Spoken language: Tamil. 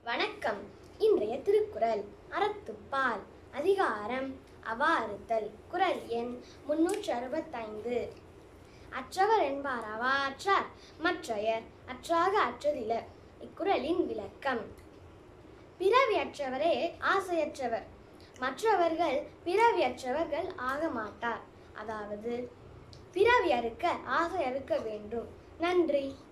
வணக்கம். இன்றைய திருக்குறள் அறத்துப்பால் அதிகாரம் அவாறுத்தல். குறள் எண் 365. அற்றவர் என்பார் அவா அற்றார் மற்றையர் அற்றாக அற்றதிலர். இக்குறளின் விளக்கம்: பிறவியற்றவரே ஆசையற்றவர், மற்றவர்கள் பிறவியற்றவர்கள் ஆக மாட்டார். அதாவது பிறவி அறுக்க ஆசை அறுக்க வேண்டும். நன்றி.